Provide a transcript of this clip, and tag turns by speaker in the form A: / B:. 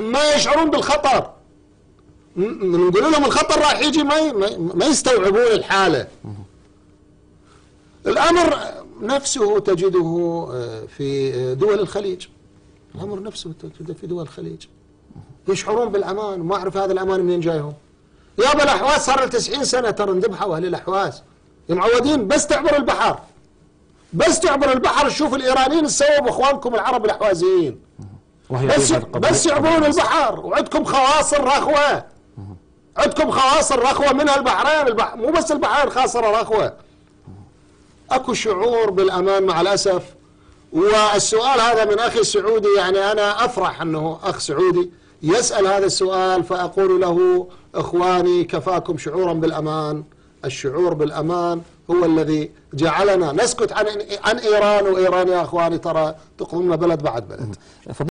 A: ما يشعرون بالخطر، نقول لهم الخطر راح يجي ما يستوعبون الحالة. الأمر نفسه تجده في دول الخليج، الأمر نفسه تجده في دول الخليج، يشعرون بالأمان، وما أعرف هذا الأمان منين جايهم. يابا الأحواز صار له 90 سنة ترى ندبحوا أهل الأحواز، معودين بس تعبر البحر، بس تعبر البحر تشوف الإيرانيين سووا بإخوانكم العرب الأحوازيين، بس يعبرون البحر، وعندكم خواصر رخوة، عندكم خواصر رخوة منها البحرين، مو بس البحرين خاصرة رخوة. اكو شعور بالامان مع الاسف. والسؤال هذا من اخي السعودي، يعني انا افرح انه اخ سعودي يسال هذا السؤال، فاقول له اخواني كفاكم شعورا بالامان. الشعور بالامان هو الذي جعلنا نسكت عن ايران، وايران يا اخواني ترى تقومنا بلد بعد بلد.